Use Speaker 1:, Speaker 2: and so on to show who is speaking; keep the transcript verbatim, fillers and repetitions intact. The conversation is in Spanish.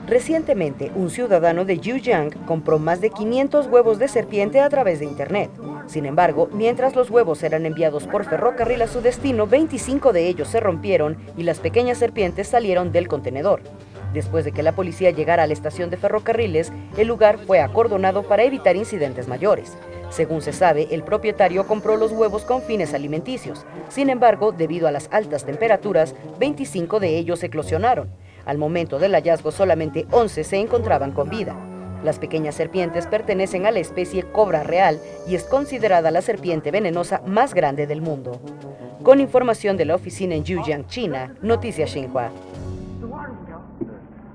Speaker 1: Recientemente, un ciudadano de Yujiang compró más de quinientos huevos de serpiente a través de Internet. Sin embargo, mientras los huevos eran enviados por ferrocarril a su destino, veinticinco de ellos se rompieron y las pequeñas serpientes salieron del contenedor. Después de que la policía llegara a la estación de ferrocarriles, el lugar fue acordonado para evitar incidentes mayores. Según se sabe, el propietario compró los huevos con fines alimenticios. Sin embargo, debido a las altas temperaturas, veinticinco de ellos eclosionaron. Al momento del hallazgo, solamente once se encontraban con vida. Las pequeñas serpientes pertenecen a la especie cobra real y es considerada la serpiente venenosa más grande del mundo. Con información de la oficina en Yujiang, China, Noticias Xinhua.